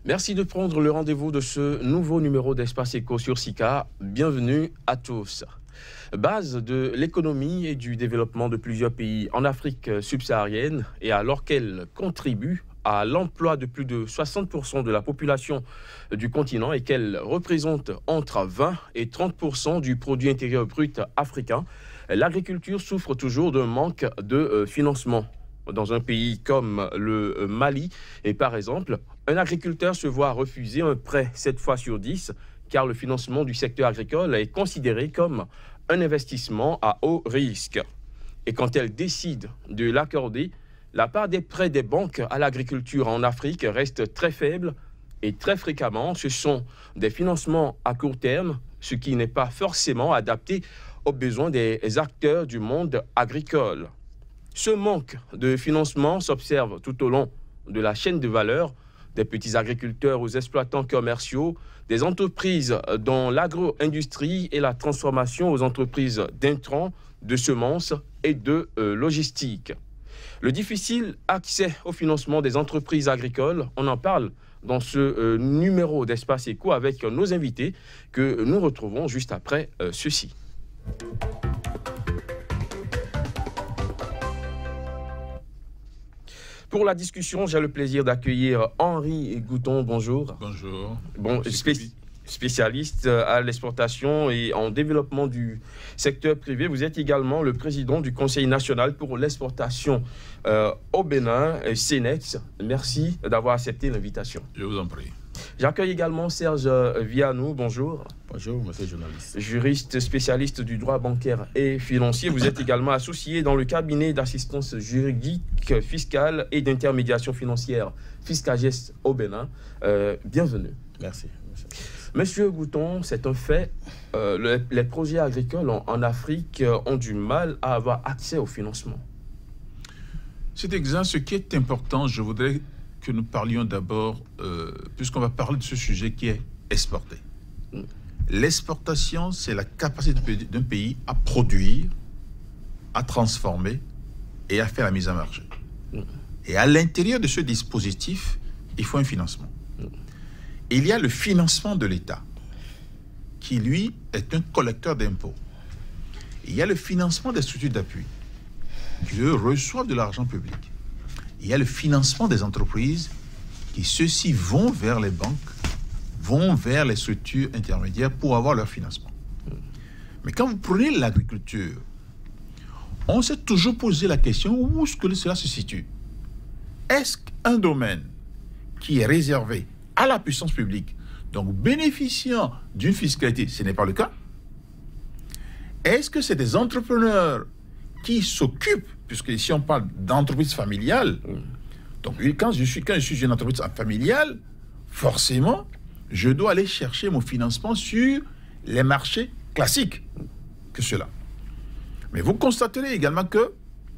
Merci de prendre le rendez-vous de ce nouveau numéro d'Espace Éco sur SICA. Bienvenue à tous. Base de l'économie et du développement de plusieurs pays en Afrique subsaharienne et alors qu'elle contribue à l'emploi de plus de 60% de la population du continent et qu'elle représente entre 20 et 30% du produit intérieur brut africain, l'agriculture souffre toujours d'un manque de financement. Dans un pays comme le Mali, et par exemple, un agriculteur se voit refuser un prêt 7 fois sur 10 car le financement du secteur agricole est considéré comme un investissement à haut risque. Et quand elle décide de l'accorder, la part des prêts des banques à l'agriculture en Afrique reste très faible et très fréquemment, ce sont des financements à court terme, ce qui n'est pas forcément adapté aux besoins des acteurs du monde agricole. Ce manque de financement s'observe tout au long de la chaîne de valeur, des petits agriculteurs aux exploitants commerciaux, des entreprises dans l'agro-industrie et la transformation aux entreprises d'intrants, de semences et de logistique. Le difficile accès au financement des entreprises agricoles, on en parle dans ce numéro d'Espace Éco avec nos invités que nous retrouvons juste après ceci. Pour la discussion, j'ai le plaisir d'accueillir Henri Gouton. Bonjour. Bonjour. Bon, spécialiste à l'exportation et en développement du secteur privé. Vous êtes également le président du Conseil national pour l'exportation au Bénin, CNEX. Merci d'avoir accepté l'invitation. Je vous en prie. J'accueille également Serge Vianou. Bonjour. Bonjour, monsieur le journaliste. Juriste spécialiste du droit bancaire et financier. Vous êtes également associé dans le cabinet d'assistance juridique, fiscale et d'intermédiation financière Fiscagest au Bénin. Bienvenue. Merci. Monsieur Gouton, c'est un fait. Les projets agricoles en Afrique ont du mal à avoir accès au financement. C'est exact. Ce qui est important, je voudrais que nous parlions d'abord, puisqu'on va parler de ce sujet qui est exporté. L'exportation, c'est la capacité d'un pays à produire, à transformer et à faire la mise en marché. Et à l'intérieur de ce dispositif, il faut un financement. Il y a le financement de l'État, qui lui est un collecteur d'impôts. Il y a le financement des structures d'appui, qui eux reçoivent de l'argent public. Il y a le financement des entreprises, qui ceux-ci vont vers les banques, vont vers les structures intermédiaires pour avoir leur financement. Mais quand vous prenez l'agriculture, on s'est toujours posé la question où est-ce que cela se situe. Est-ce qu'un domaine qui est réservé à la puissance publique, donc bénéficiant d'une fiscalité, ce n'est pas le cas? Est-ce que c'est des entrepreneurs qui s'occupent, puisque ici on parle d'entreprise familiale, donc quand je suis une entreprise familiale, forcément, je dois aller chercher mon financement sur les marchés classiques que cela. Mais vous constaterez également que,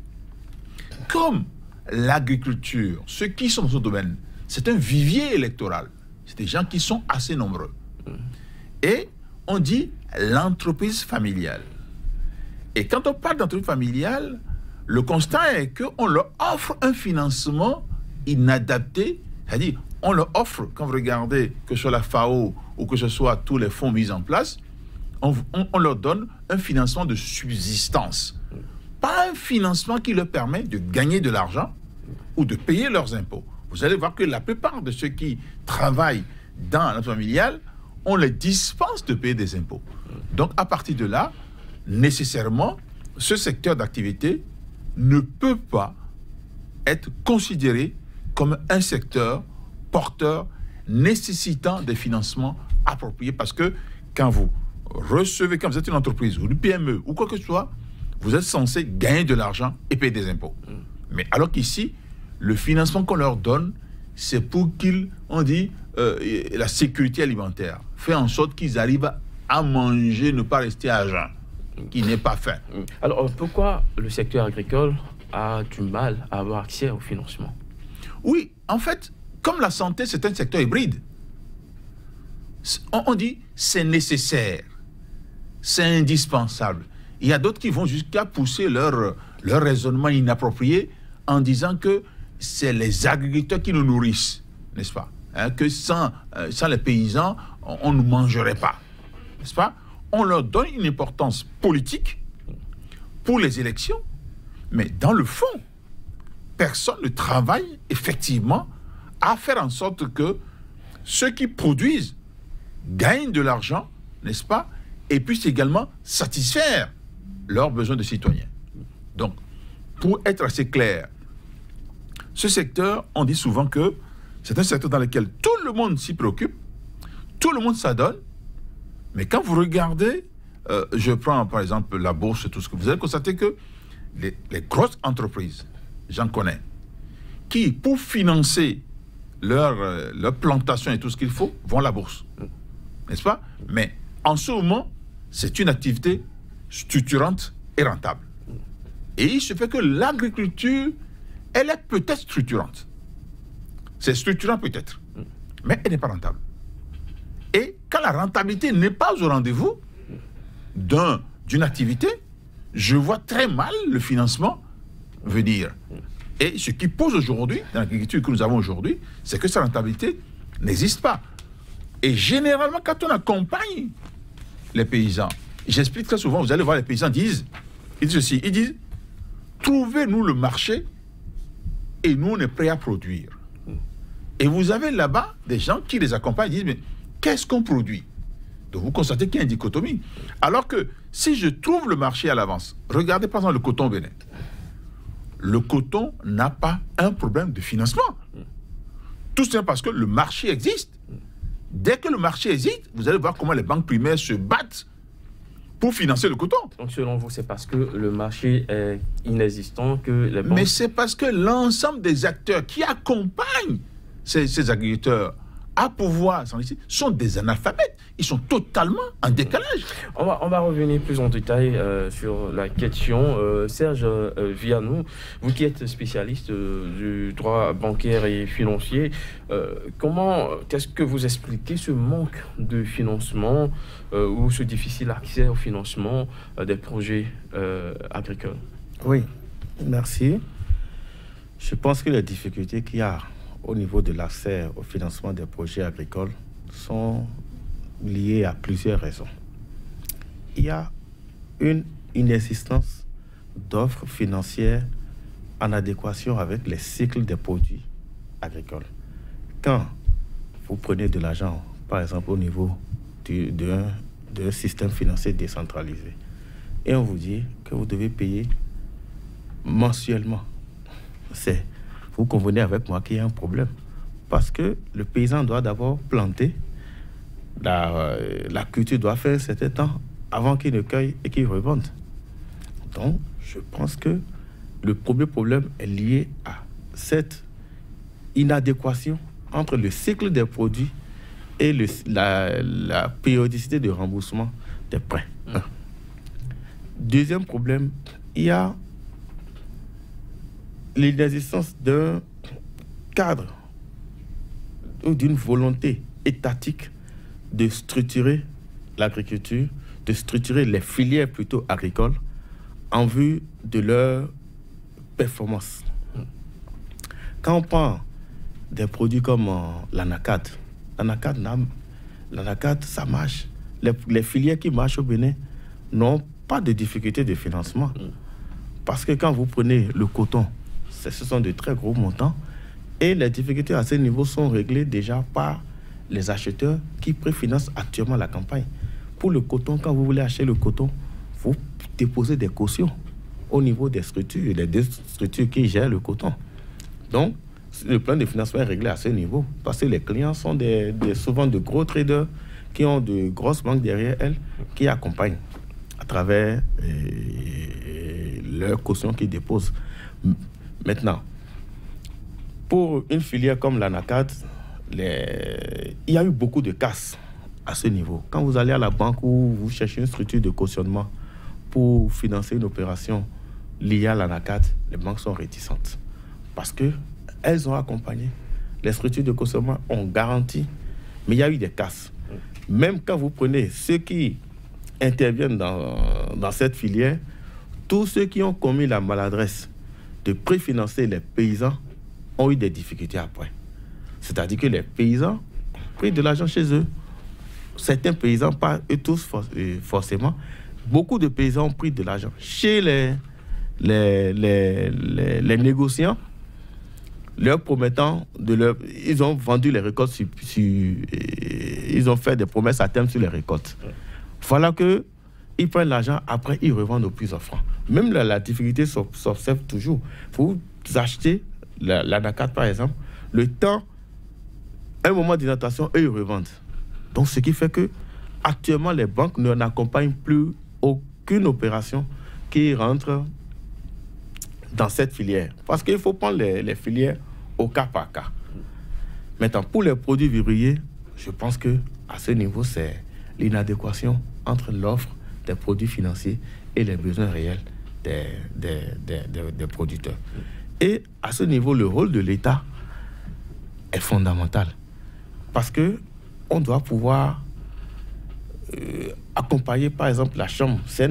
comme l'agriculture, ceux qui sont dans ce domaine, c'est un vivier électoral. C'est des gens qui sont assez nombreux. Et on dit l'entreprise familiale. Et quand on parle d'entreprise familiale, le constat est qu'on leur offre un financement inadapté, c'est-à-dire on leur offre, quand vous regardez que ce soit la FAO ou que ce soit tous les fonds mis en place, on leur donne un financement de subsistance. Pas un financement qui leur permet de gagner de l'argent ou de payer leurs impôts. Vous allez voir que la plupart de ceux qui travaillent dans l'entreprise familiale, on les dispense de payer des impôts. Donc à partir de là, nécessairement, ce secteur d'activité ne peut pas être considéré comme un secteur porteur nécessitant des financements appropriés, parce que quand vous recevez, quand vous êtes une entreprise ou une PME ou quoi que ce soit, vous êtes censé gagner de l'argent et payer des impôts. Mais alors qu'ici, le financement qu'on leur donne, c'est pour qu'ils, on dit, la sécurité alimentaire, fait en sorte qu'ils arrivent à manger, ne pas rester à jeun, qui n'est pas faim. Alors pourquoi le secteur agricole a du mal à avoir accès au financement? Oui, en fait, comme la santé, c'est un secteur hybride. On dit c'est nécessaire, c'est indispensable. Il y a d'autres qui vont jusqu'à pousser leur raisonnement inapproprié en disant que c'est les agriculteurs qui nous nourrissent, n'est-ce pas? hein, que sans les paysans, on ne mangerait pas. N'est-ce pas? On leur donne une importance politique pour les élections, mais dans le fond, personne ne travaille effectivement à faire en sorte que ceux qui produisent gagnent de l'argent, n'est-ce pas, et puissent également satisfaire leurs besoins de citoyens. Donc, pour être assez clair, ce secteur, on dit souvent que c'est un secteur dans lequel tout le monde s'y préoccupe, tout le monde s'adonne, mais quand vous regardez, je prends par exemple la bourse, tout ce que vous allez constater que les grosses entreprises, j'en connais, qui pour financer leur plantation et tout ce qu'il faut, vont à la bourse. N'est-ce pas? Mais en ce moment, c'est une activité structurante et rentable. Et il se fait que l'agriculture, elle est peut-être structurante. C'est structurant peut-être, mais elle n'est pas rentable. Et quand la rentabilité n'est pas au rendez-vous d'une activité, je vois très mal le financement venir. Et ce qui pose aujourd'hui, dans l'agriculture que nous avons aujourd'hui, c'est que sa rentabilité n'existe pas. Et généralement, quand on accompagne les paysans, j'explique très souvent, vous allez voir, les paysans disent ceci, ils disent, trouvez-nous le marché et nous, on est prêts à produire. Et vous avez là-bas des gens qui les accompagnent et disent, mais qu'est-ce qu'on produit? Donc vous constatez qu'il y a une dichotomie. Alors que si je trouve le marché à l'avance, regardez par exemple le coton au Bénin. Le coton n'a pas un problème de financement. Tout simplement parce que le marché existe. Dès que le marché existe, vous allez voir comment les banques primaires se battent pour financer le coton. Donc selon vous, c'est parce que le marché est inexistant que les banques... Mais c'est parce que l'ensemble des acteurs qui accompagnent ces agriculteurs à pouvoir s'en ici sont des analphabètes. Ils sont totalement en décalage. On va revenir plus en détail sur la question. Serge Vianou, vous qui êtes spécialiste du droit bancaire et financier, qu'est-ce que vous expliquez ce manque de financement ou ce difficile accès au financement des projets agricoles? Oui, merci. Je pense que les difficultés qu'il y a au niveau de l'accès au financement des projets agricoles sont liées à plusieurs raisons. Il y a une inexistence d'offres financières en adéquation avec les cycles des produits agricoles. Quand vous prenez de l'argent, par exemple au niveau d'un système financier décentralisé, et on vous dit que vous devez payer mensuellement, vous convenez avec moi qu'il y a un problème. Parce que le paysan doit d'abord planter, la culture doit faire un certain temps avant qu'il ne cueille et qu'il revende. Donc, je pense que le premier problème est lié à cette inadéquation entre le cycle des produits et la périodicité de remboursement des prêts. Deuxième problème, il y a l'inexistence d'un cadre ou d'une volonté étatique de structurer l'agriculture, de structurer les filières plutôt agricoles en vue de leur performance. Quand on prend des produits comme l'anacate, ça marche. Les filières qui marchent au Bénin n'ont pas de difficulté de financement. Parce que quand vous prenez le coton, ce sont de très gros montants et les difficultés à ce niveau sont réglées déjà par les acheteurs qui préfinancent actuellement la campagne. Pour le coton, quand vous voulez acheter le coton, vous déposez des cautions au niveau des structures, les deux structures qui gèrent le coton. Donc, le plan de financement est réglé à ce niveau parce que les clients sont souvent de gros traders qui ont de grosses banques derrière elles qui accompagnent à travers leurs cautions qu'ils déposent. Maintenant, pour une filière comme l'anacate, il y a eu beaucoup de casse à ce niveau. Quand vous allez à la banque ou vous cherchez une structure de cautionnement pour financer une opération liée à l'anacate, les banques sont réticentes parce qu'elles ont accompagné. Les structures de cautionnement ont garanti, mais il y a eu des casses. Même quand vous prenez ceux qui interviennent dans cette filière, tous ceux qui ont commis la maladresse de préfinancer les paysans ont eu des difficultés après. C'est-à-dire que les paysans ont pris de l'argent chez eux. Certains paysans, pas eux tous forcément, beaucoup de paysans ont pris de l'argent chez les négociants, leur promettant ils ont vendu les récoltes, ils ont fait des promesses à terme sur les récoltes. Voilà que ils prennent l'argent, après ils revendent au plus offrant. Même la difficulté s'observe toujours. Vous achetez l'anacate par exemple, le temps, un moment d'inattention, eux ils revendent. Donc ce qui fait que actuellement les banques n'accompagnent plus aucune opération qui rentre dans cette filière. Parce qu'il faut prendre les filières au cas par cas. Maintenant, pour les produits vivriers, je pense qu'à ce niveau, c'est l'inadéquation entre l'offre des produits financiers et les besoins réels des producteurs. Et à ce niveau, le rôle de l'État est fondamental. Parce qu'on doit pouvoir accompagner, par exemple, la Chambre. C'est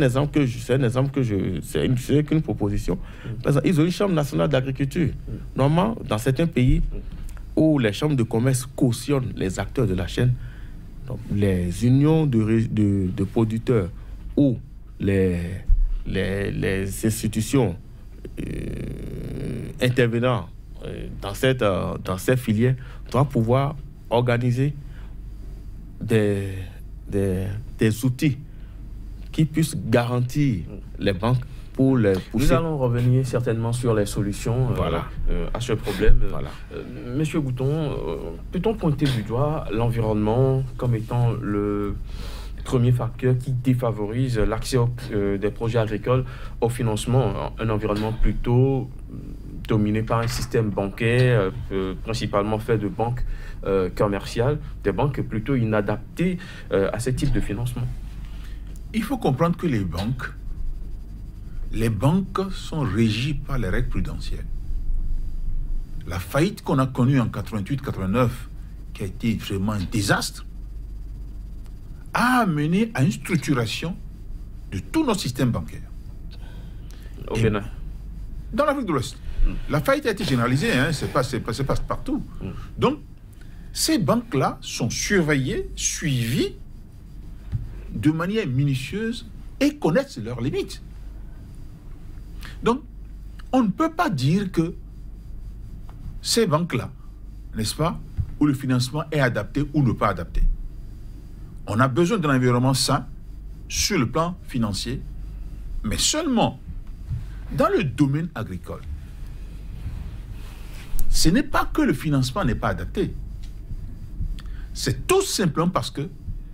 qu'une proposition. Par exemple, ils ont une Chambre nationale d'agriculture. Normalement, dans certains pays où les chambres de commerce cautionnent les acteurs de la chaîne, donc les unions de producteurs ou les institutions intervenant dans cette filière doivent pouvoir organiser des outils qui puissent garantir les banques pour les pousser. Nous allons revenir certainement sur les solutions à ce problème. Monsieur Gouton, peut-on pointer du doigt l'environnement comme étant le premier facteur qui défavorise l'accès des projets agricoles au financement, un environnement plutôt dominé par un système bancaire, principalement fait de banques commerciales, des banques plutôt inadaptées à ce type de financement? Il faut comprendre que les banques sont régies par les règles prudentielles. La faillite qu'on a connue en 88-89, qui a été vraiment un désastre, a amené à une structuration de tout notre système bancaire. Au Bénin. Dans l'Afrique de l'Ouest. La faillite a été généralisée, hein, c'est pas partout. Donc, ces banques-là sont surveillées, suivies de manière minutieuse et connaissent leurs limites. Donc, on ne peut pas dire que ces banques-là, n'est-ce pas, où le financement est adapté ou ne pas adapté. On a besoin d'un environnement sain sur le plan financier, mais seulement dans le domaine agricole. Ce n'est pas que le financement n'est pas adapté. C'est tout simplement parce que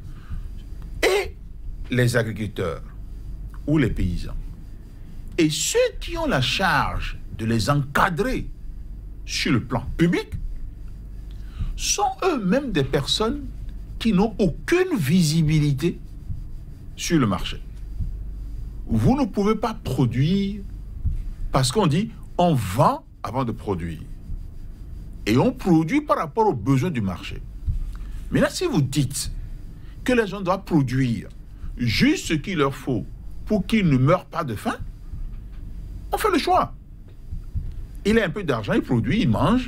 et les agriculteurs ou les paysans et ceux qui ont la charge de les encadrer sur le plan public sont eux-mêmes des personnes qui n'ont aucune visibilité sur le marché. Vous ne pouvez pas produire parce qu'on dit on vend avant de produire. Et on produit par rapport aux besoins du marché. Mais là, si vous dites que les gens doivent produire juste ce qu'il leur faut pour qu'ils ne meurent pas de faim, on fait le choix. Il a un peu d'argent, il produit, il mange,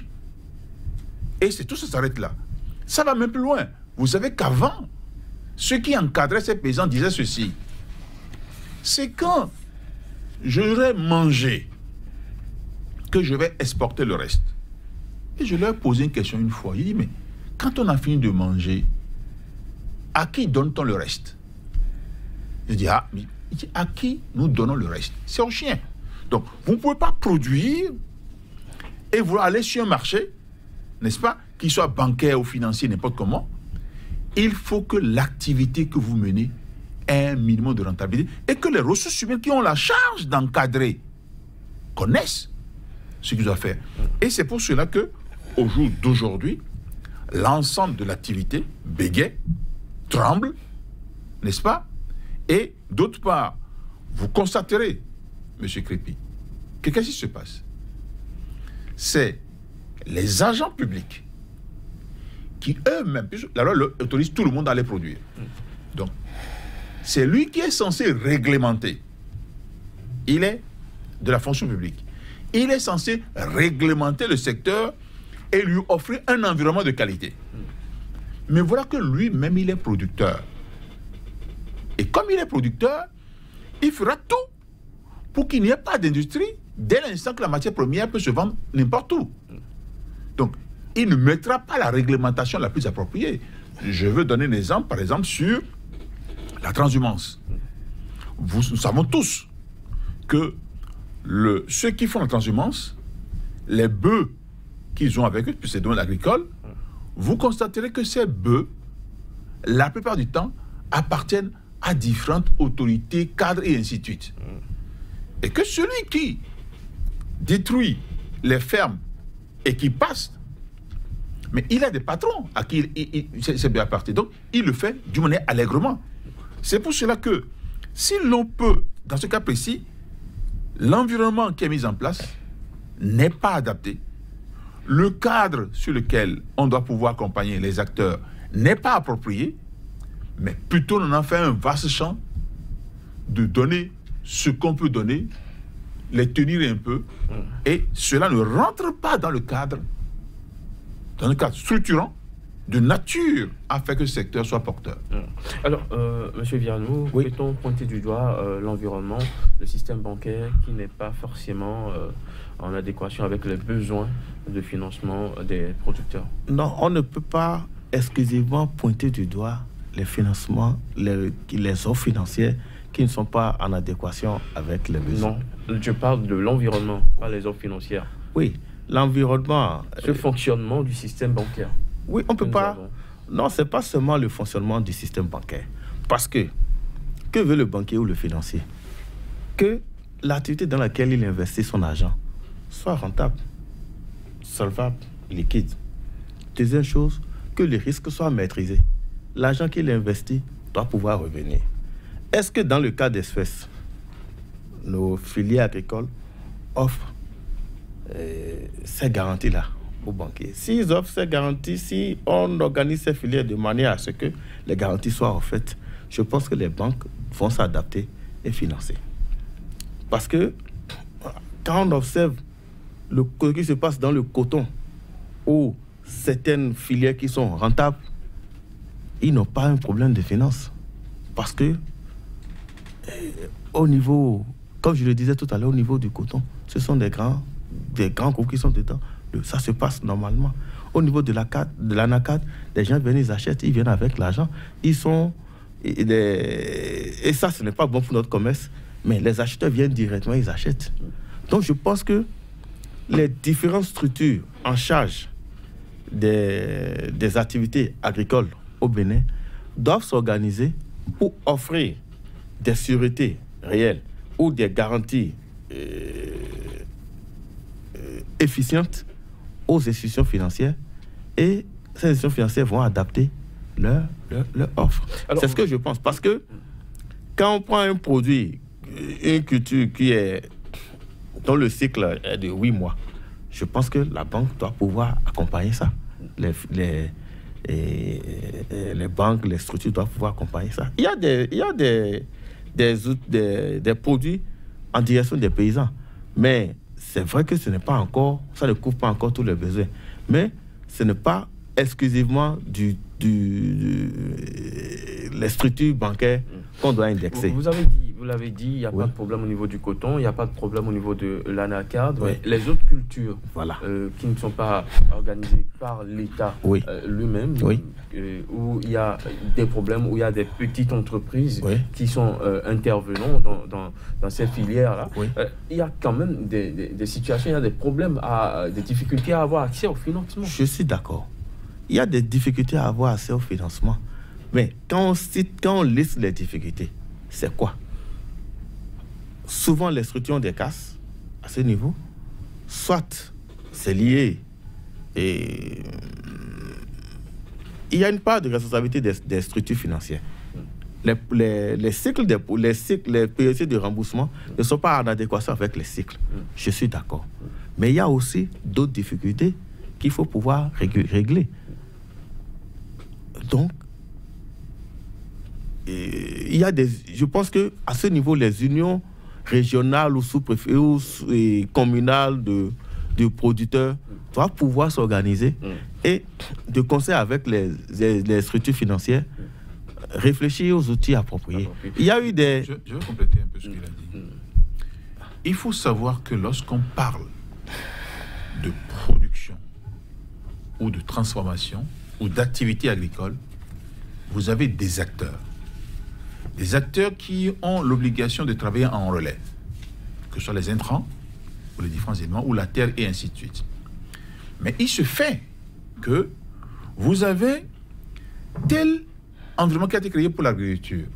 et c'est tout, ça s'arrête là. Ça va même plus loin. Vous savez qu'avant, ceux qui encadraient ces paysans disaient ceci. C'est quand j'aurai mangé que je vais exporter le reste. Et je leur ai posé une question une fois. Il dit, mais quand on a fini de manger, à qui donne-t-on le reste? Je dis, à qui nous donnons le reste? C'est aux chiens. Donc, vous ne pouvez pas produire et vouloir aller sur un marché, n'est-ce pas, qu'il soit bancaire ou financier, n'importe comment. Il faut que l'activité que vous menez ait un minimum de rentabilité et que les ressources humaines qui ont la charge d'encadrer connaissent ce qu'ils doivent faire. Et c'est pour cela que, au jour d'aujourd'hui, l'ensemble de l'activité bégaie, tremble, n'est-ce pas? Et d'autre part, vous constaterez, M. Crépy, que qu'est-ce qui se passe? C'est les agents publics qui eux-mêmes, la loi autorise tout le monde à les produire. Donc, c'est lui qui est censé réglementer. Il est de la fonction publique. Il est censé réglementer le secteur et lui offrir un environnement de qualité. Mais voilà que lui-même, il est producteur. Et comme il est producteur, il fera tout pour qu'il n'y ait pas d'industrie dès l'instant que la matière première peut se vendre n'importe où. Donc, il ne mettra pas la réglementation la plus appropriée. Je veux donner un exemple, par exemple, sur la transhumance. Nous savons tous que ceux qui font la transhumance, les bœufs qu'ils ont avec eux, puis c'est domaine agricole, vous constaterez que ces bœufs, la plupart du temps, appartiennent à différentes autorités, cadres et ainsi de suite. Et que celui qui détruit les fermes et qui passe, mais il a des patrons à qui ces bœufs appartiennent. Donc, il le fait d'une manière allègrement. C'est pour cela que, si l'on peut, dans ce cas précis, l'environnement qui est mis en place n'est pas adapté, le cadre sur lequel on doit pouvoir accompagner les acteurs n'est pas approprié, mais plutôt on en fait un vaste champ de donner ce qu'on peut donner, les tenir un peu, et cela ne rentre pas dans le cadre structurant de nature à faire que ce secteur soit porteur. Alors, M. Vianou, oui. peut-on pointer du doigt l'environnement, le système bancaire qui n'est pas forcément en adéquation avec les besoins de financement des producteurs? Non, on ne peut pas exclusivement pointer du doigt les financements, les offres financières qui ne sont pas en adéquation avec les besoins. Non, je parle de l'environnement, pas les offres financières. Oui, l'environnement. Ce fonctionnement du système bancaire. Oui, on ne peut pas. Non, ce n'est pas seulement le fonctionnement du système bancaire. Parce que veut le banquier ou le financier? Que l'activité dans laquelle il investit son argent soit rentable, solvable, liquide. Deuxième chose, que les risques soient maîtrisés. L'argent qu'il investit doit pouvoir revenir. Est-ce que dans le cas d'espèces, nos filières agricoles offrent ces garanties-là aux banquiers? S'ils offrent ces garanties, si on organise ces filières de manière à ce que les garanties soient offertes, je pense que les banques vont s'adapter et financer. Parce que quand on observe ce qui se passe dans le coton, où certaines filières qui sont rentables, ils n'ont pas un problème de finance. Parce que au niveau, comme je le disais tout à l'heure, au niveau du coton, ce sont des grands groupes qui sont dedans. Ça se passe normalement. Au niveau de l'ANACAD, les gens viennent, ils achètent, ils viennent avec l'argent. Et ça, ce n'est pas bon pour notre commerce, mais les acheteurs viennent directement, ils achètent. Donc je pense que les différentes structures en charge des activités agricoles au Bénin doivent s'organiser pour offrir des sûretés réelles ou des garanties efficientes aux institutions financières, et ces institutions financières vont adapter leur offre. C'est ce que je pense. Parce que quand on prend un produit, une culture dont le cycle est de 8 mois, je pense que la banque doit pouvoir accompagner ça. Les banques, les structures doivent pouvoir accompagner ça. Il y a des produits en direction des paysans, mais c'est vrai que ça ne couvre pas encore tous les besoins. Mais ce n'est pas exclusivement les structures bancaires qu'on doit indexer. Vous l'avez dit, il n'y a pas de problème au niveau du coton, il n'y a pas de problème au niveau de l'ANACAD. Oui. Les autres cultures qui ne sont pas organisées par l'État lui-même, où il y a des problèmes, où il y a des petites entreprises qui sont intervenants dans ces filières-là, il y a quand même des situations, il y a des problèmes, des difficultés à avoir accès au financement. Je suis d'accord. Il y a des difficultés à avoir accès au financement. Mais quand on liste les difficultés, c'est quoi? Souvent, les structures ont des casses à ce niveau. Soit c'est lié et il y a une part de responsabilité des structures financières. Les cycles, les périodes de remboursement ne sont pas en adéquation avec les cycles. Je suis d'accord. Mais il y a aussi d'autres difficultés qu'il faut pouvoir régler. Donc, je pense qu'à ce niveau, les unions régionales ou sous-préfets ou communales de producteurs doivent pouvoir s'organiser et, de concert avec les structures financières, réfléchir aux outils appropriés. Il y a eu des... Je vais compléter un peu ce qu'il a dit. Il faut savoir que lorsqu'on parle de production ou de transformation ou d'activité agricole, vous avez des acteurs. Des acteurs qui ont l'obligation de travailler en relais, que ce soit les intrants, ou les différents éléments, ou la terre, et ainsi de suite. Mais il se fait que vous avez tel environnement qui a été créé pour l'agriculture,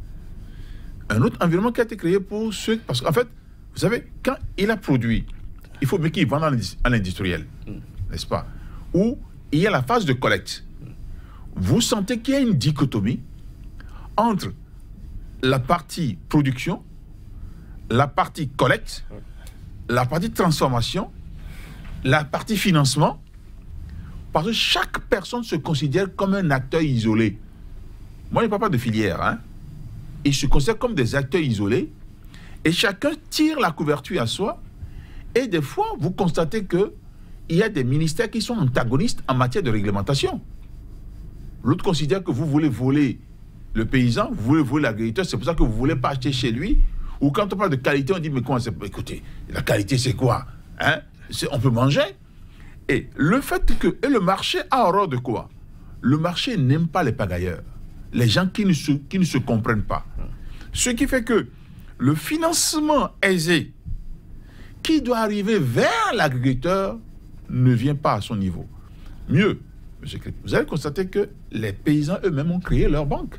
un autre environnement qui a été créé pour ceux... Parce qu'en fait, vous savez, quand il a produit, il faut bien qu'il vende à l'industriel, n'est-ce pas? Ou il y a la phase de collecte. Vous sentez qu'il y a une dichotomie entre la partie production, la partie collecte, la partie transformation, la partie financement, parce que chaque personne se considère comme un acteur isolé. Moi, je ne parle pas de filière, hein. Ils se considèrent comme des acteurs isolés et chacun tire la couverture à soi. Et des fois, vous constatez qu'il y a des ministères qui sont antagonistes en matière de réglementation. L'autre considère que vous voulez voler le paysan, vous voulez voler l'agriculteur, c'est pour ça que vous ne voulez pas acheter chez lui. Ou quand on parle de qualité, on dit, mais comment c'est... Écoutez, la qualité, c'est quoi, hein? On peut manger. Et le fait que... Et le marché a horreur de quoi? Le marché n'aime pas les pagailleurs. Les gens qui ne se comprennent pas. Ce qui fait que le financement aisé qui doit arriver vers l'agriculteur ne vient pas à son niveau. Mieux, vous allez constater que les paysans eux-mêmes ont créé leur banque.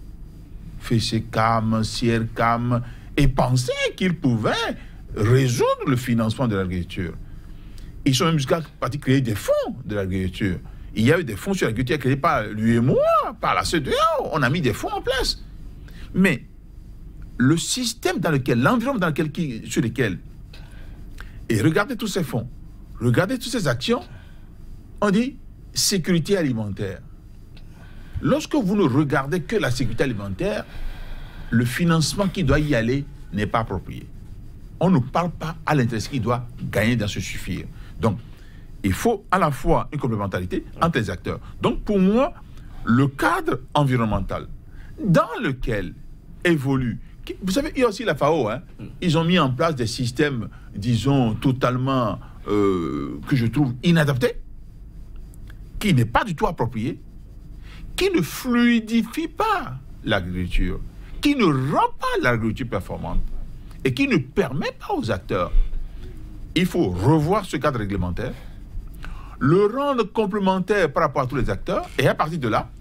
FECECAM, CIRCAM, et pensaient qu'ils pouvaient résoudre le financement de l'agriculture. Ils sont même jusqu'à créer des fonds de l'agriculture. Il y a eu des fonds sur l'agriculture créés par l'UEMOA, par la CEDEAO. On a mis des fonds en place. Mais le système dans lequel, l'environnement sur lequel, et regardez tous ces fonds, regardez toutes ces actions, on dit sécurité alimentaire. Lorsque vous ne regardez que la sécurité alimentaire, le financement qui doit y aller n'est pas approprié. On ne parle pas à l'intérêt qui doit gagner dans ce suffire. Donc, il faut à la fois une complémentarité entre les acteurs. Donc, pour moi, le cadre environnemental dans lequel évolue... Vous savez, il y a aussi la FAO. Hein, ils ont mis en place des systèmes, disons, totalement... que je trouve inadaptés, qui n'est pas du tout approprié, qui ne fluidifie pas l'agriculture, qui ne rend pas l'agriculture performante et qui ne permet pas aux acteurs. Il faut revoir ce cadre réglementaire, le rendre complémentaire par rapport à tous les acteurs, et à partir de là,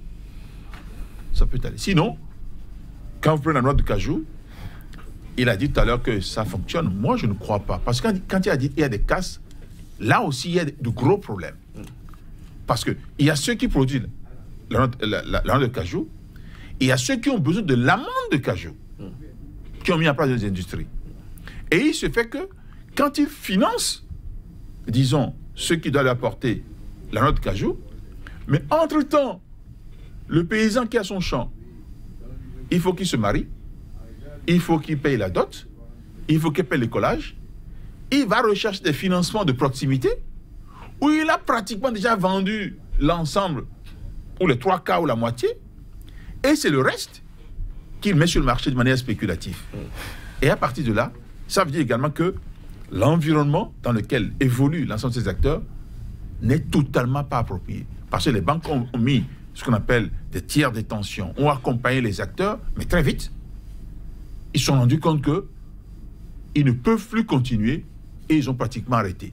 ça peut aller. Sinon, quand vous prenez la noix de cajou, il a dit tout à l'heure que ça fonctionne. Moi, je ne crois pas. Parce que quand il a dit qu'il y a des casses, là aussi, il y a de gros problèmes. Parce qu'il y a ceux qui produisent la noix de cajou, et il y a ceux qui ont besoin de l'amande de cajou, qui ont mis en place des industries. Et il se fait que, quand ils financent, disons, ceux qui doivent apporter la noix de cajou, mais entre-temps, le paysan qui a son champ, il faut qu'il se marie, il faut qu'il paye la dot, il faut qu'il paye le collage, il va rechercher des financements de proximité, où il a pratiquement déjà vendu l'ensemble, ou les 3 quarts ou la moitié, et c'est le reste qu'il met sur le marché de manière spéculative. Et à partir de là, ça veut dire également que l'environnement dans lequel évolue l'ensemble de ces acteurs n'est totalement pas approprié. Parce que les banques ont mis ce qu'on appelle des tiers détention, ont accompagné les acteurs, mais très vite, ils se sont rendus compte qu'ils ne peuvent plus continuer et ils ont pratiquement arrêté.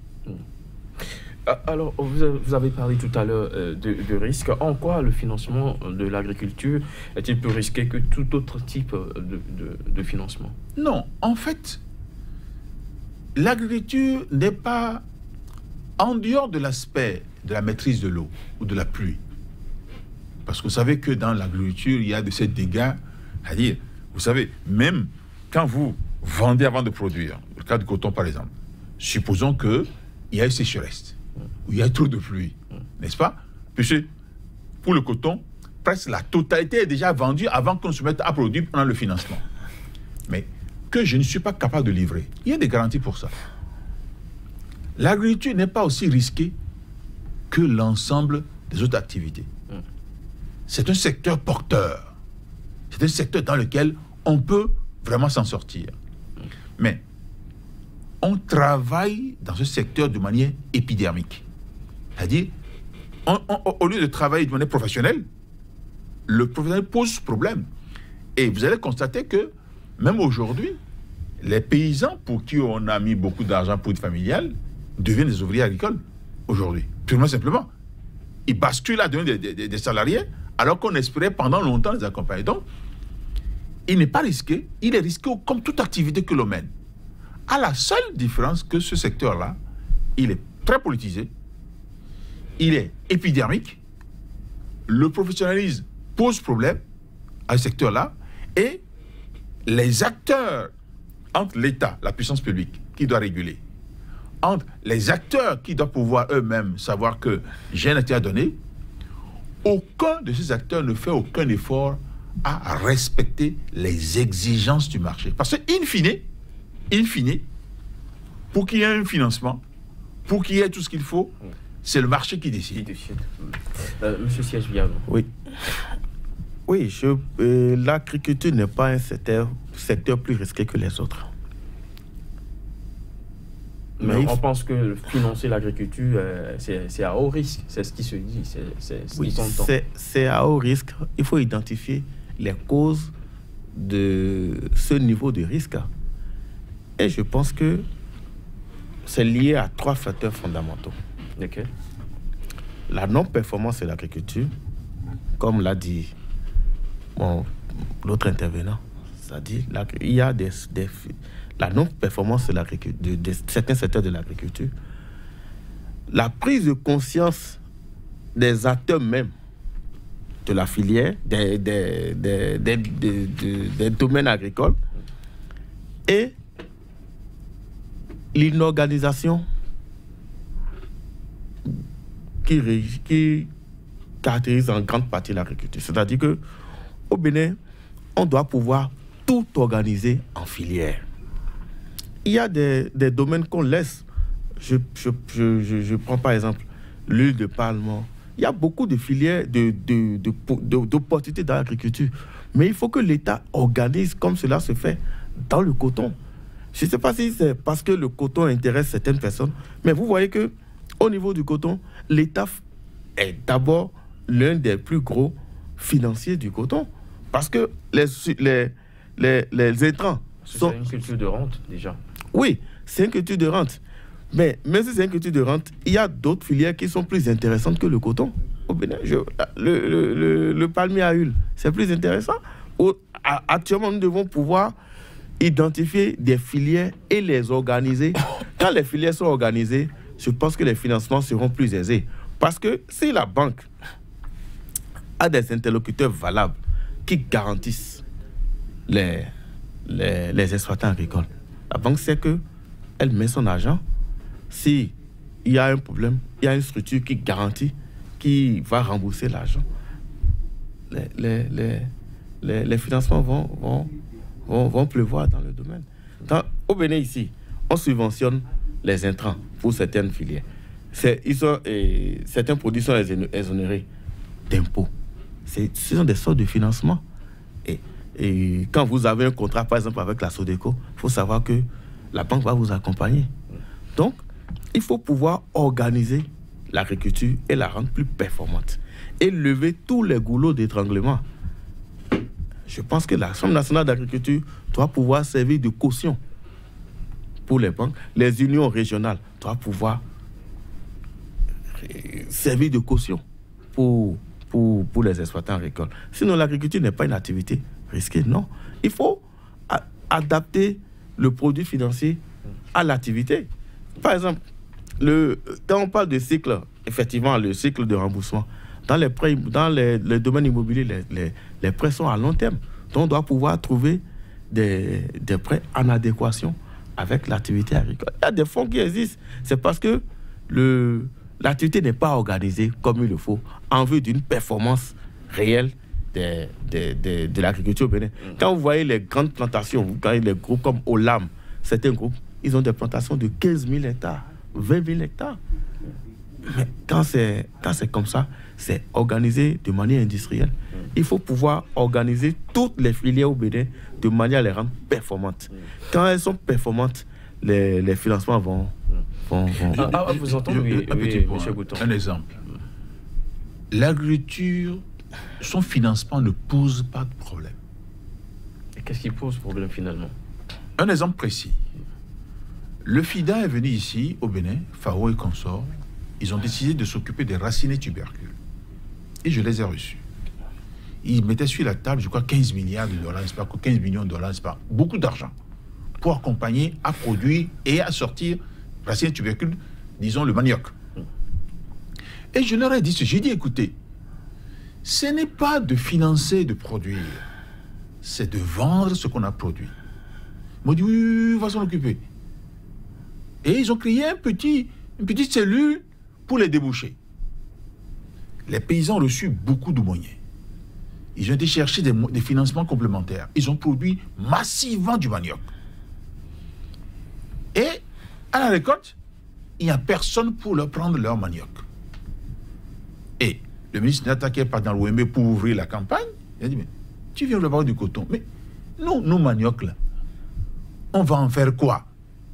Alors, vous avez parlé tout à l'heure de risque. En quoi le financement de l'agriculture est-il plus risqué que tout autre type de financement? Non, en fait, l'agriculture n'est pas en dehors de l'aspect de la maîtrise de l'eau ou de la pluie. Parce que vous savez que dans l'agriculture, il y a de ces dégâts, c'est-à-dire, vous savez, même quand vous vendez avant de produire, le cas du coton par exemple, supposons qu'il y a une sécheresse, où il y a trop de pluie, n'est-ce pas? Puisque pour le coton, presque la totalité est déjà vendue avant qu'on se mette à produire pendant le financement. Mais que je ne suis pas capable de livrer, il y a des garanties pour ça. l'agriculture n'est pas aussi risquée que l'ensemble des autres activités. C'est un secteur porteur. C'est un secteur dans lequel on peut vraiment s'en sortir. Mais on travaille dans ce secteur de manière épidermique. C'est-à-dire, au lieu de travailler de manière professionnelle, le professionnel pose problème. Et vous allez constater que, même aujourd'hui, les paysans pour qui on a mis beaucoup d'argent pour être familial deviennent des ouvriers agricoles aujourd'hui. Purement simplement. Ils basculent à devenir des salariés alors qu'on espérait pendant longtemps les accompagner. Donc, il n'est pas risqué, il est risqué comme toute activité que l'on mène. À la seule différence que ce secteur-là, il est très politisé, il est épidermique, le professionnalisme pose problème à ce secteur-là, et les acteurs entre l'État, la puissance publique, qui doit réguler, entre les acteurs qui doivent pouvoir eux-mêmes savoir que j'ai un intérêt à donner, aucun de ces acteurs ne fait aucun effort à respecter les exigences du marché. Parce que, in fine, pour qu'il y ait un financement, pour qu'il y ait tout ce qu'il faut, c'est le marché qui décide. Monsieur Siège-Viano. Oui. Oui, l'agriculture n'est pas un secteur plus risqué que les autres. Mais on pense que financer l'agriculture, c'est à haut risque. C'est ce qui se dit. C'est à haut risque. Il faut identifier les causes de ce niveau de risque. Et je pense que c'est lié à 3 facteurs fondamentaux. Okay. La non-performance de l'agriculture, comme l'a dit l'autre intervenant, c'est-à-dire il y a la non-performance de certains secteurs de l'agriculture, la prise de conscience des acteurs même de la filière, des domaines agricoles, et l'inorganisation qui caractérise en grande partie l'agriculture. C'est-à-dire qu'au Bénin, on doit pouvoir tout organiser en filière. Il y a des domaines qu'on laisse. Je prends par exemple l'huile de palme. Il y a beaucoup de filières, d'opportunités dans l'agriculture. Mais il faut que l'État organise comme cela se fait dans le coton. Je ne sais pas si c'est parce que le coton intéresse certaines personnes, mais vous voyez qu'au niveau du coton, l'État est d'abord l'un des plus gros financiers du coton. Parce que les intrants sont... C'est une culture de rente, déjà. Oui, c'est une culture de rente. Mais même si c'est une culture de rente, il y a d'autres filières qui sont plus intéressantes que le coton. Au Bénin, le palmier à huile, c'est plus intéressant. Actuellement, nous devons pouvoir identifier des filières et les organiser. Quand les filières sont organisées, je pense que les financements seront plus aisés. Parce que si la banque a des interlocuteurs valables qui garantissent les exploitants agricoles, la banque sait qu'elle met son argent. S'il y a un problème, il y a une structure qui garantit, qui va rembourser l'argent. Les financements vont pleuvoir dans le domaine. Au Bénin, ici, on subventionne les intrants pour certaines filières. Certains produits sont exonérés d'impôts. Ce sont des sortes de financement. Et quand vous avez un contrat, par exemple, avec la Sodeco, il faut savoir que la banque va vous accompagner. Donc, il faut pouvoir organiser l'agriculture et la rendre plus performante. Et lever tous les goulots d'étranglement. Je pense que la Chambre nationale d'agriculture doit pouvoir servir de caution pour les banques. Les unions régionales doivent pouvoir servir de caution pour les exploitants agricoles. Sinon, l'agriculture n'est pas une activité risquée, non. Il faut adapter le produit financier à l'activité. Par exemple, quand on parle de cycle, effectivement, le cycle de remboursement, dans les prêts, dans les domaines immobiliers, les prêts sont à long terme. Donc, on doit pouvoir trouver des prêts en adéquation avec l'activité agricole. Il y a des fonds qui existent. C'est parce que l'activité n'est pas organisée comme il le faut en vue d'une performance réelle de l'agriculture au Bénin. Quand vous voyez les grandes plantations, vous voyez les groupes comme Olam, certains groupes, ils ont des plantations de 15 000 hectares 20 000 hectares. Mais quand c'est comme ça, c'est organisé de manière industrielle. Il faut pouvoir organiser toutes les filières au Bénin de manière à les rendre performantes. Quand elles sont performantes, les financements vont... Vous entendez, un petit point, M. Bouton. un exemple. L'agriculture, son financement ne pose pas de problème. Et qu'est-ce qui pose problème finalement? Un exemple précis. Le FIDA est venu ici, au Bénin, FAO et consorts. Ils ont décidé de s'occuper des racines et tubercules. Et je les ai reçus. Ils mettaient sur la table, je crois, 15 milliards de dollars, c'est pas 15 millions de dollars, c'est pas beaucoup d'argent pour accompagner, à produire et à sortir racines et tubercules, disons le manioc. Et je leur ai dit, j'ai dit, écoutez, ce n'est pas de financer, de produire, c'est de vendre ce qu'on a produit. Ils m'ont dit, oui, on va s'en occuper. Et ils ont créé une petite cellule pour les déboucher. Les paysans ont reçu beaucoup de moyens. Ils ont été chercher des financements complémentaires. Ils ont produit massivement du manioc. Et à la récolte, il n'y a personne pour leur prendre leur manioc. Et le ministre d'État qui est parti dans l'OMB pour ouvrir la campagne, il a dit, mais tu viens de avoir du coton. Mais nous, nos maniocs, là, on va en faire quoi?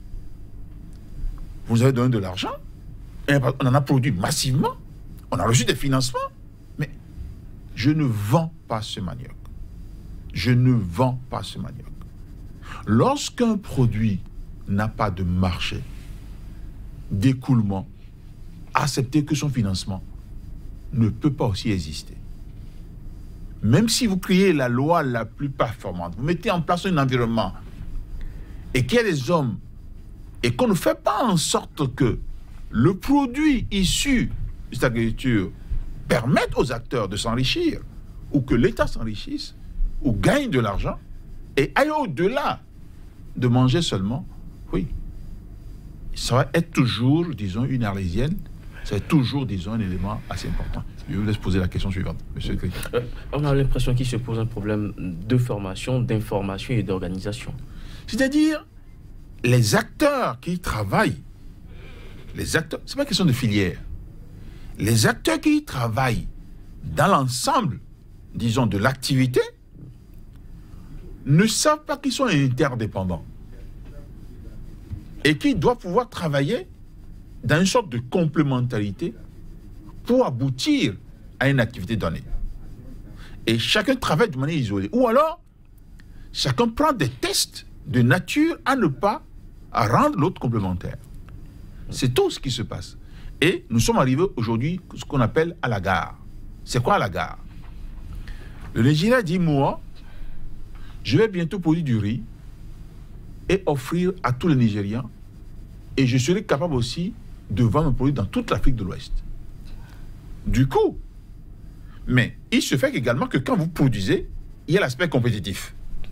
Vous avez donné de l'argent, on en a produit massivement, on a reçu des financements, mais je ne vends pas ce manioc. Je ne vends pas ce manioc. Lorsqu'un produit n'a pas de marché, d'écoulement, accepter que son financement ne peut pas aussi exister. Même si vous créez la loi la plus performante, vous mettez en place un environnement et qu'il y a des hommes et qu'on ne fait pas en sorte que le produit issu de cette agriculture permette aux acteurs de s'enrichir ou que l'État s'enrichisse ou gagne de l'argent et aille au-delà de manger seulement, oui, ça va être toujours, disons, une arlésienne, ça va être toujours, disons, un élément assez important. Je vous laisse poser la question suivante, monsieur le secrétaire. On a l'impression qu'il se pose un problème de formation, d'information et d'organisation. C'est-à-dire, les acteurs qui travaillent, les acteurs, c'est pas une question de filière, les acteurs qui travaillent dans l'ensemble, disons, de l'activité, ne savent pas qu'ils sont interdépendants et qu'ils doivent pouvoir travailler dans une sorte de complémentarité pour aboutir à une activité donnée. Et chacun travaille de manière isolée. Ou alors, chacun prend des tests de nature à ne pas rendre l'autre complémentaire. C'est tout ce qui se passe. Et nous sommes arrivés aujourd'hui à ce qu'on appelle à la gare. C'est quoi à la gare? Le Nigeria dit, moi, je vais bientôt produire du riz et offrir à tous les Nigérians. Et je serai capable aussi de vendre un produit dans toute l'Afrique de l'Ouest. Du coup, mais il se fait également que quand vous produisez, il y a l'aspect compétitif.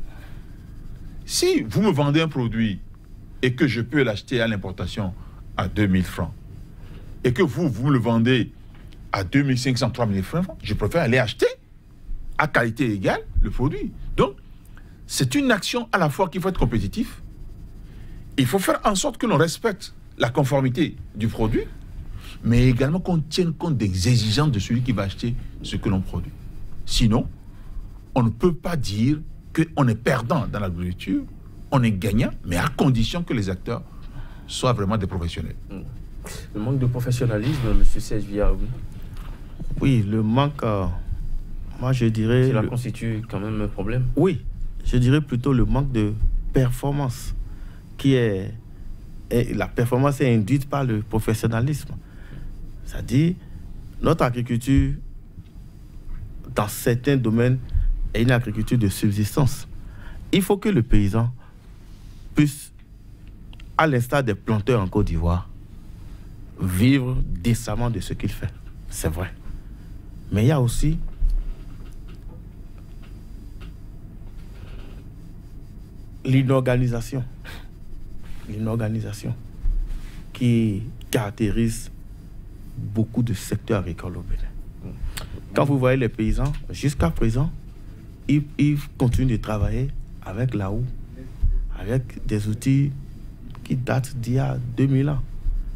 Si vous me vendez un produit et que je peux l'acheter à l'importation à 2000 francs, et que vous me le vendez à 2500, 3000 francs, je préfère aller acheter à qualité égale le produit. Donc, c'est une action à la fois qu'il faut être compétitif, il faut faire en sorte que l'on respecte la conformité du produit, mais également qu'on tienne compte des exigences de celui qui va acheter ce que l'on produit. Sinon, on ne peut pas dire qu'on est perdant dans l'agriculture, on est gagnant, mais à condition que les acteurs soient vraiment des professionnels. Le manque de professionnalisme, M. Sesvia, oui. Oui, le manque, moi je dirais... Cela constitue quand même un problème. Oui, je dirais plutôt le manque de performance, la performance est induite par le professionnalisme. C'est-à-dire, notre agriculture, dans certains domaines, est une agriculture de subsistance. Il faut que le paysan puisse, à l'instar des planteurs en Côte d'Ivoire, vivre décemment de ce qu'il fait. C'est vrai. Mais il y a aussi l'inorganisation qui caractérise beaucoup de secteurs agricoles au Bénin. Quand vous voyez les paysans, jusqu'à présent, ils continuent de travailler avec la houe, avec des outils qui datent d'il y a 2000 ans.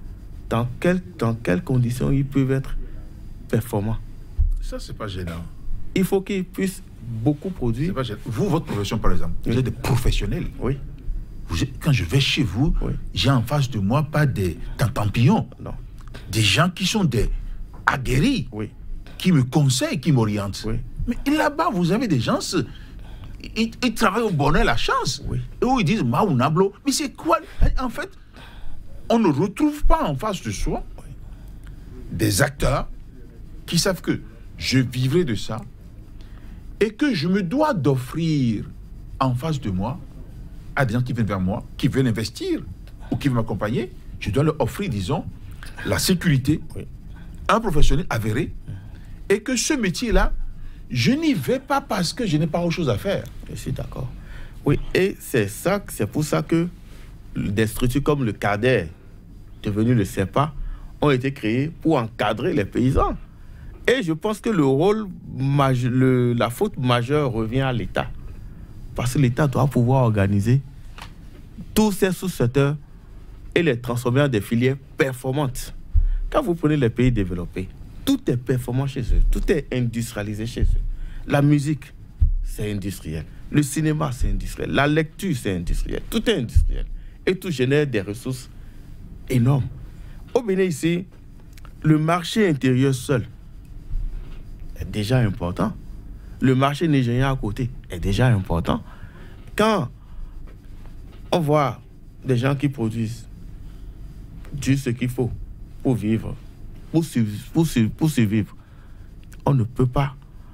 dans quelles conditions ils peuvent être performants. Ça, c'est pas gênant. Il faut qu'ils puissent beaucoup produire. C'est pas gênant. Vous, votre profession, par exemple, vous êtes des professionnels. Oui. Quand je vais chez vous, Oui. j'ai en face de moi pas des tampillons. Non. Des gens qui sont des aguerris, Oui. qui me conseillent, qui m'orientent. Oui. Mais là-bas, vous avez des gens, ils travaillent au bonheur, la chance. Oui. Et où ils disent, Maounablo. Mais c'est quoi? En fait, on ne retrouve pas en face de soi des acteurs qui savent que je vivrai de ça et que je me dois d'offrir en face de moi à des gens qui viennent vers moi, qui veulent investir ou qui veulent m'accompagner. Je dois leur offrir, disons, la sécurité, Oui. un professionnel avéré, et que ce métier-là, je n'y vais pas parce que je n'ai pas autre chose à faire. Je suis d'accord. Oui, et c'est pour ça que des structures comme le CADER, devenu le CEPA, ont été créées pour encadrer les paysans. Et je pense que la faute majeure revient à l'État. Parce que l'État doit pouvoir organiser tous ces sous-secteurs et les transformer en des filières performantes. Quand vous prenez les pays développés, tout est performant chez eux, tout est industrialisé chez eux. La musique, c'est industriel. Le cinéma, c'est industriel. La lecture, c'est industriel. Tout est industriel. Et tout génère des ressources énormes. Au Bénin, ici, le marché intérieur seul est déjà important. Le marché nigérien à côté est déjà important. Quand on voit des gens qui produisent ce qu'il faut pour vivre, pour survivre, on ne peut pas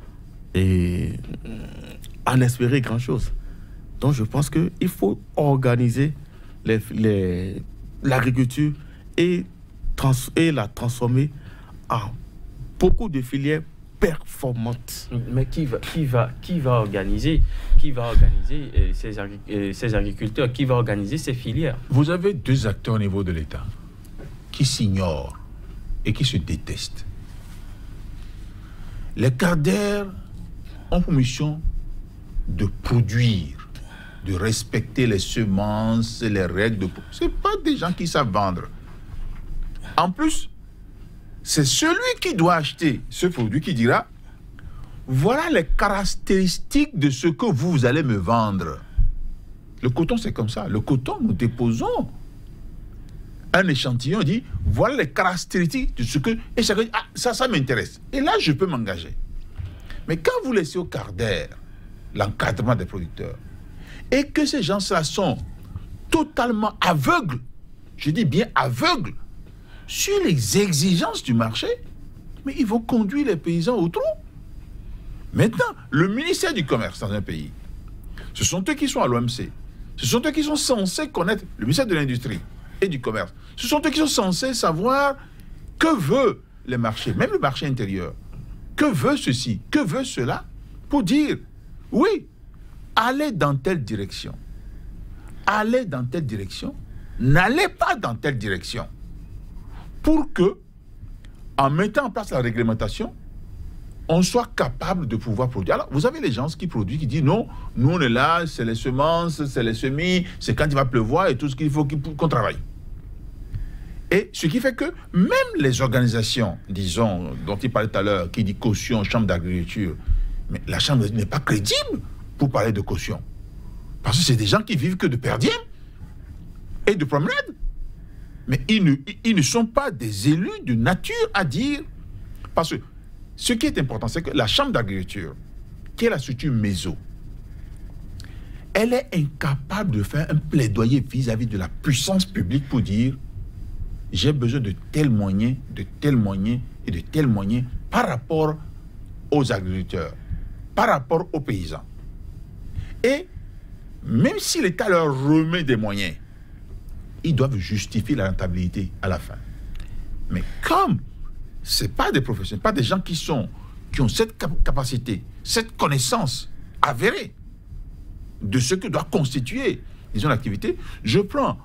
en espérer grand-chose. Donc je pense qu'il faut organiser l'agriculture et la transformer en beaucoup de filières performantes. Mais qui va organiser ces agriculteurs, qui va organiser ces filières? Vous avez deux acteurs au niveau de l'État qui s'ignorent et qui se détestent. Les CADER ont pour mission de produire, de respecter les semences, les règles. Ce ne sont pas des gens qui savent vendre. En plus, c'est celui qui doit acheter ce produit qui dira « Voilà les caractéristiques de ce que vous allez me vendre. » Le coton, c'est comme ça. Le coton, nous déposons un échantillon, on dit « Voilà les caractéristiques de ce que... » Et chacun dit « Ah, ça m'intéresse. » Et là, je peux m'engager. Mais quand vous laissez au CADER l'encadrement des producteurs et que ces gens-là sont totalement aveugles, je dis bien aveugles, sur les exigences du marché, mais ils vont conduire les paysans au trou. Maintenant, le ministère du Commerce dans un pays, ce sont eux qui sont à l'OMC, ce sont eux qui sont censés connaître le ministère de l'Industrie et du Commerce, ce sont eux qui sont censés savoir que veut le marché, même le marché intérieur, que veut ceci, que veut cela, pour dire, oui, allez dans telle direction, allez dans telle direction, n'allez pas dans telle direction. Pour que, en mettant en place la réglementation, on soit capable de pouvoir produire. Alors, vous avez les gens qui produisent, qui disent non, nous on est là, c'est les semences, c'est les semis, c'est quand il va pleuvoir et tout ce qu'il faut qu'on travaille. Et ce qui fait que même les organisations, disons, dont il parlait tout à l'heure, qui dit caution, chambre d'agriculture, mais la chambre n'est pas crédible pour parler de caution. Parce que c'est des gens qui vivent que de perdièmes et de promenades. Mais ils ne sont pas des élus de nature à dire. Parce que ce qui est important, c'est que la chambre d'agriculture, qui est la structure MESO, elle est incapable de faire un plaidoyer vis-à-vis de la puissance publique pour dire j'ai besoin de tels moyens, de tels moyens et de tels moyens par rapport aux agriculteurs, par rapport aux paysans. Et même si l'État leur remet des moyens, ils doivent justifier la rentabilité à la fin. Mais comme ce n'est pas des professionnels, pas des gens qui ont cette capacité, cette connaissance avérée de ce que doit constituer, disons, l'activité, je prends,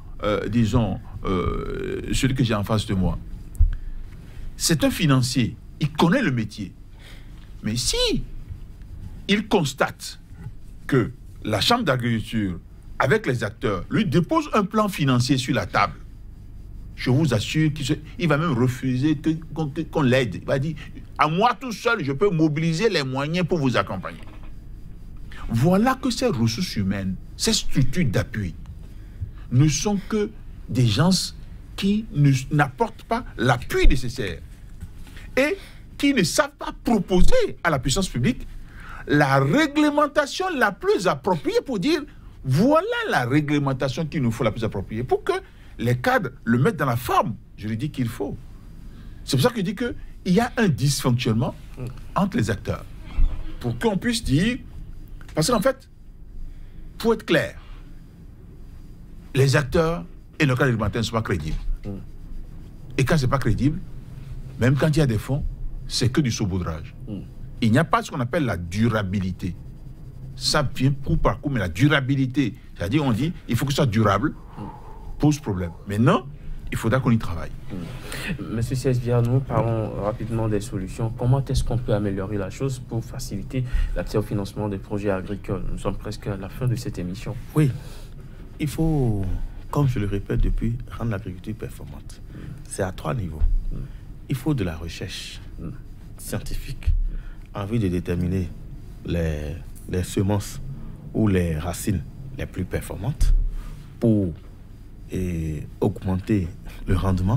celui que j'ai en face de moi. C'est un financier, il connaît le métier. Mais si il constate que la chambre d'agriculture, avec les acteurs, lui dépose un plan financier sur la table, je vous assure qu'il va même refuser qu'on l'aide. Il va dire, à moi tout seul, je peux mobiliser les moyens pour vous accompagner. Voilà que ces ressources humaines, ces structures d'appui, ne sont que des gens qui n'apportent pas l'appui nécessaire et qui ne savent pas proposer à la puissance publique la réglementation la plus appropriée pour dire voilà la réglementation qu'il nous faut la plus appropriée pour que les cadres le mettent dans la forme juridique qu'il faut. C'est pour ça que je dis qu'il y a un dysfonctionnement entre les acteurs pour qu'on puisse dire, parce qu'en fait, pour être clair, les acteurs et le cadre réglementaire ne sont pas crédibles. Et quand ce n'est pas crédible, même quand il y a des fonds, c'est que du saupoudrage. Il n'y a pas ce qu'on appelle la durabilité. Ça vient coup par coup, mais la durabilité, c'est-à-dire on dit, il faut que ce soit durable, pose problème. Maintenant, il faudra qu'on y travaille. Monsieur Cesviano, parlons rapidement des solutions. Comment est-ce qu'on peut améliorer la chose pour faciliter l'accès au financement des projets agricoles? Nous sommes presque à la fin de cette émission. Oui, il faut, comme je le répète depuis, rendre l'agriculture performante. C'est à 3 niveaux. Il faut de la recherche scientifique en vue de déterminer les semences ou les racines les plus performantes pour augmenter le rendement.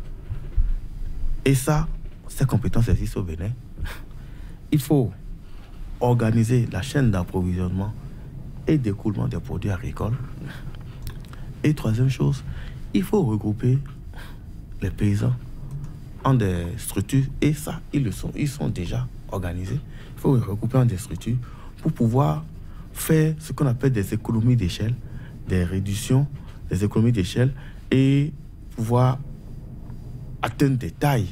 Et ça, ces compétences existent au Bénin. Il faut organiser la chaîne d'approvisionnement et d'écoulement des produits agricoles. Et troisième chose, il faut regrouper les paysans en des structures, et ça, ils sont déjà organisés. Il faut les regrouper en des structures pour pouvoir faire ce qu'on appelle des économies d'échelle, des réductions, des économies d'échelle, et pouvoir atteindre des tailles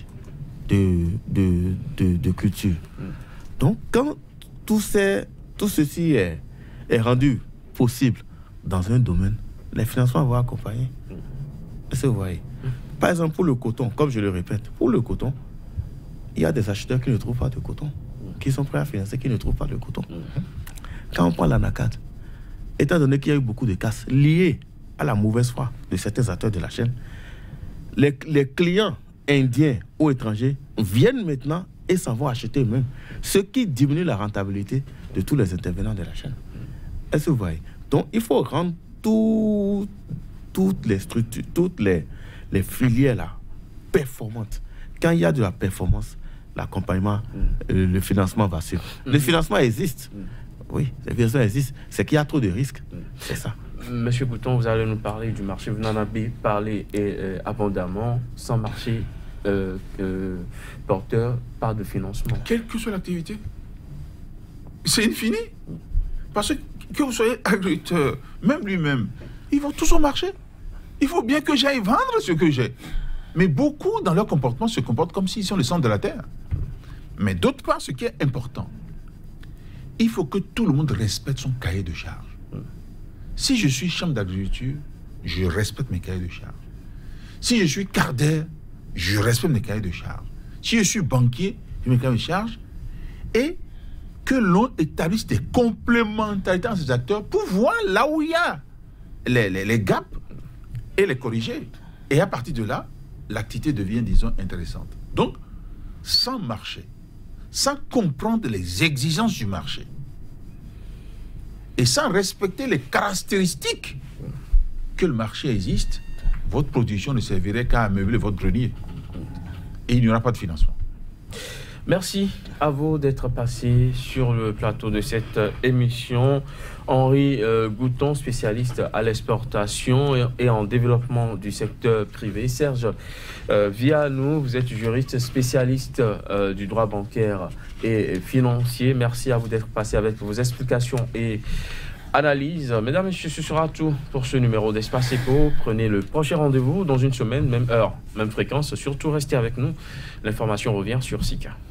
de culture. Donc, quand tout ceci est rendu possible dans un domaine, les financements vont accompagner. Est-ce que vous voyez? Par exemple, pour le coton, comme je le répète, pour le coton, il y a des acheteurs qui ne trouvent pas de coton, qui sont prêts à financer, qui ne trouvent pas de coton. Quand on prend l'anacate, étant donné qu'il y a eu beaucoup de casses liées à la mauvaise foi de certains acteurs de la chaîne, les clients indiens ou étrangers viennent maintenant et s'en vont acheter eux-mêmes, ce qui diminue la rentabilité de tous les intervenants de la chaîne. Est-ce que vous voyez? Donc, il faut rendre toutes les structures, toutes les filières là, performantes. Quand il y a de la performance, l'accompagnement, le financement va suivre. Le financement existe. Oui, le financement existe. C'est qu'il y a trop de risques. C'est ça. Monsieur Bouton, vous allez nous parler du marché. Vous en avez parlé abondamment. Sans marché porteur, pas de financement. Quelle que soit l'activité, c'est infini. Parce que vous soyez agriculteur, même lui-même, ils vont tous au marché. Il faut bien que j'aille vendre ce que j'ai. Mais beaucoup, dans leur comportement, se comportent comme s'ils sont le centre de la terre. Mais d'autre part, ce qui est important, il faut que tout le monde respecte son cahier de charge. Si je suis chambre d'agriculture, je respecte mes cahiers de charge. Si je suis cardaire, je respecte mes cahiers de charge. Si je suis banquier, j'ai mes cahiers de charge. Et que l'on établisse des complémentarités entre ces acteurs pour voir là où il y a les gaps et les corriger. Et à partir de là, l'activité devient, disons, intéressante. Donc, sans marché, sans comprendre les exigences du marché, et sans respecter les caractéristiques que le marché existe, votre production ne servirait qu'à ameubler votre grenier. Et il n'y aura pas de financement. Merci à vous d'être passé sur le plateau de cette émission. Henri Gouton, spécialiste à l'exportation et en développement du secteur privé. Serge Viano, vous êtes juriste spécialiste du droit bancaire et financier. Merci à vous d'être passé avec vos explications et analyses. Mesdames et messieurs, ce sera tout pour ce numéro d'Espace Éco. Prenez le prochain rendez-vous dans une semaine, même heure, même fréquence. Surtout, restez avec nous. L'information revient sur SICA.